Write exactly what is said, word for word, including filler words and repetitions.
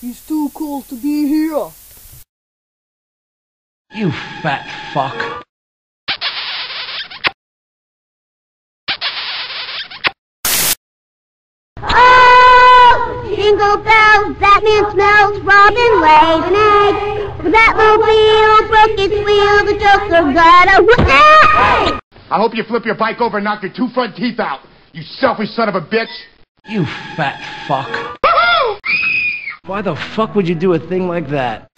He's too cool to be here. You fat fuck. Oh, jingle bells, Batman smells, Robin laid an egg. The Batmobile broke its wheel, the Joker got a whip. I hope you flip your bike over and knock your two front teeth out, you selfish son of a bitch. You fat fuck. Why the fuck would you do a thing like that?